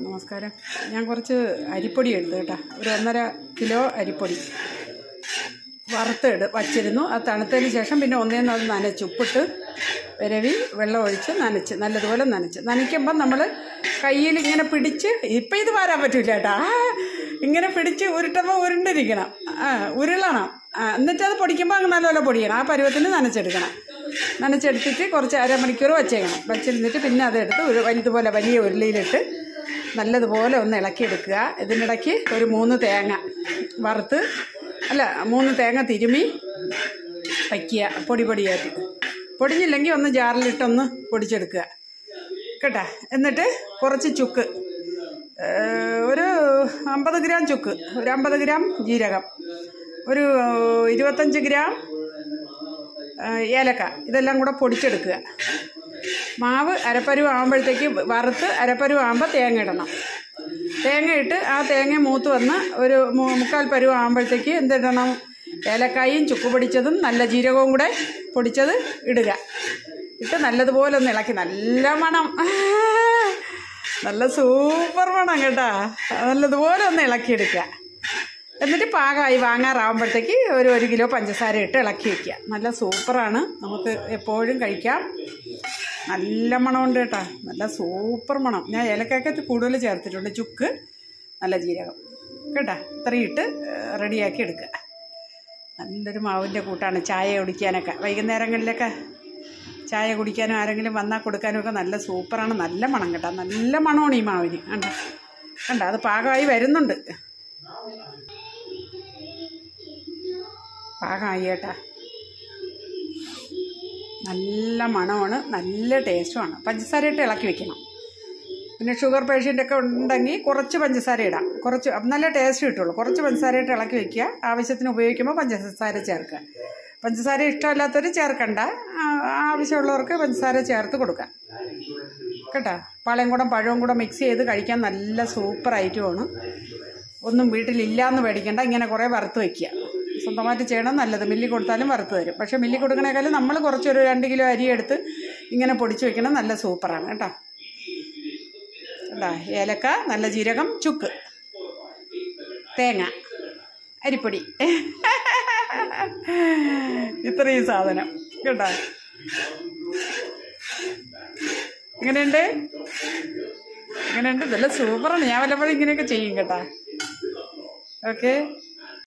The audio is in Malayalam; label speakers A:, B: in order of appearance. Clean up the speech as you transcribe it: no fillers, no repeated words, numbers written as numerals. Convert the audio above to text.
A: നമസ്കാരം. ഞാൻ കുറച്ച് അരിപ്പൊടി എടുത്തു കേട്ടോ. ഒരു 1.5 കിലോ അരിപ്പൊടി വച്ചിരുന്നു. അത് തണുത്തതിന് ശേഷം പിന്നെ ഒന്നേന്ന് അത് നനച്ച് ഉപ്പിട്ട് വിരവി വെള്ളം ഒഴിച്ച് നല്ലതുപോലെ നനയ്ക്കുമ്പം നമ്മൾ കയ്യിൽ ഇങ്ങനെ പിടിച്ച്, ഇപ്പം ഇത് വാരാൻ പറ്റില്ല കേട്ടോ, ഇങ്ങനെ പിടിച്ച് ഉരുട്ടുമ്പോൾ ഉരുണ്ടിരിക്കണം, ഉരുളണം. എന്നിട്ടത് പൊടിക്കുമ്പോൾ അങ്ങ് നല്ലപോലെ പൊടിയണം. ആ പരുവത്തിന് നനച്ചെടുത്തിട്ട് കുറച്ച് അരമണിക്കൂർ വച്ചിരുന്നിട്ട് പിന്നെ അതെടുത്ത് വലുതുപോലെ വലിയ ഉരുളിയിലിട്ട് നല്ലതുപോലെ ഒന്ന് ഇളക്കിയെടുക്കുക. ഇതിനിടയ്ക്ക് ഒരു 3 തേങ്ങ 3 തേങ്ങ തിരുമ്മി വയ്ക്കുക പൊടിയായിട്ട്. പൊടിഞ്ഞില്ലെങ്കിൽ ഒന്ന് ജാറിലിട്ടൊന്ന് പൊടിച്ചെടുക്കുക കേട്ടോ. എന്നിട്ട് കുറച്ച് ചുക്ക്, ഒരു 50 ഗ്രാം ചുക്ക്, ഒരു 50 ഗ്രാം ജീരകം, ഒരു 25 ഗ്രാം ഏലക്ക, ഇതെല്ലാം കൂടെ പൊടിച്ചെടുക്കുക. മാവ് അരപ്പരുവ് ആകുമ്പോഴത്തേക്ക് വറുത്ത് അരപ്പരുവ് ആകുമ്പോൾ തേങ്ങ ഇടണം. തേങ്ങ ഇട്ട് ആ തേങ്ങ മൂത്ത് വന്ന് ഒരു 3/4 പരുവ് ആകുമ്പോഴത്തേക്ക് എന്തിടണം? ഏലക്കായും ചുക്ക് പൊടിച്ചതും നല്ല ജീരകവും കൂടെ പൊടിച്ചത് ഇടുക. ഇട്ട് നല്ലതുപോലെ ഒന്ന് ഇളക്കി, നല്ല മണം, നല്ല സൂപ്പർ മണം കേട്ടോ. നല്ലതുപോലെ ഒന്ന് ഇളക്കിയെടുക്കുക. എന്നിട്ട് പാകമായി വാങ്ങാറാകുമ്പോഴത്തേക്ക് ഒരു 1 കിലോ പഞ്ചസാര ഇട്ട് ഇളക്കി വയ്ക്കുക. നല്ല സൂപ്പറാണ്, നമുക്ക് എപ്പോഴും കഴിക്കാം. നല്ല മണമുണ്ട് കേട്ടോ, നല്ല സൂപ്പർ മണം. ഞാൻ ഏലക്കായ്ക്ക് കൂടുതൽ ചേർത്തിട്ടുണ്ട്, ചുക്ക്, നല്ല ജീരകം കേട്ടോ. ഇത്രയും ഇട്ട് റെഡിയാക്കി എടുക്കുക. നല്ലൊരു മാവിൻ്റെ കൂട്ടാണ് ചായ കുടിക്കാനൊക്കെ. വൈകുന്നേരങ്ങളിലൊക്കെ ചായ കുടിക്കാനും ആരെങ്കിലും വന്നാൽ കൊടുക്കാനും ഒക്കെ നല്ല സൂപ്പറാണ്. നല്ല മണം കേട്ടോ, നല്ല മണമാണ് ഈ മാവിന്. കണ്ട അത് പാകമായി വരുന്നുണ്ട്. പാകമായി കേട്ടാ, നല്ല മണമാണ്, നല്ല ടേസ്റ്റുമാണ്. പഞ്ചസാര ഇട്ട് ഇളക്കി വെക്കണം. പിന്നെ ഷുഗർ പേഷ്യൻ്റൊക്കെ ഉണ്ടെങ്കിൽ കുറച്ച് പഞ്ചസാര ഇടാം, കുറച്ച് നല്ല ടേസ്റ്റ് കിട്ടുള്ളൂ. കുറച്ച് പഞ്ചസാര ഇട്ട് ഇളക്കി വെക്കുക. ആവശ്യത്തിന് ഉപയോഗിക്കുമ്പോൾ പഞ്ചസാര ചേർക്കുക. പഞ്ചസാര ഇഷ്ടമല്ലാത്തവർ ചേർക്കണ്ട, ആവശ്യമുള്ളവർക്ക് പഞ്ചസാര ചേർത്ത് കൊടുക്കാം കേട്ടോ. പാളയംകുടം പഴവും കൂടെ മിക്സ് ചെയ്ത് കഴിക്കാൻ നല്ല സൂപ്പർ ഐറ്റമാണ്. ഒന്നും വീട്ടിലില്ലയെന്ന് പേടിക്കേണ്ട. ഇങ്ങനെ കുറേ വറുത്ത് വയ്ക്കുക. സ്വന്തമായിട്ട് ചെയ്യണം, നല്ലത്. മില്ലി കൊടുത്താലും വറുത്ത് തരും. പക്ഷേ മില്ലി കൊടുക്കണേക്കാളും നമ്മൾ കുറച്ചൊരു 2 കിലോ അരി എടുത്ത് ഇങ്ങനെ പൊടിച്ച് വെക്കണം. നല്ല സൂപ്പറാണ് കേട്ടോ. ഏലക്ക, നല്ല ജീരകം, ചുക്ക്, തേങ്ങ, അരിപ്പൊടി, ഇത്രയും സാധനം കേട്ടോ. എങ്ങനെയുണ്ട്? നല്ല സൂപ്പറാണ്. ഞാൻ വല്ലപ്പോഴും ഇങ്ങനെയൊക്കെ ചെയ്യും കേട്ടോ. ഓക്കെ.